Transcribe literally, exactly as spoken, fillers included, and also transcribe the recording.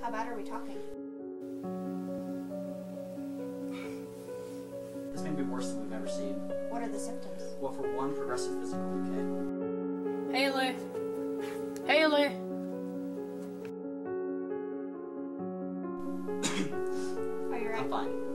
How bad are we talking? This may be worse than we've ever seen. What are the symptoms? Well, for one, progressive physical decay. Haley! Haley! Are you right? I'm fine.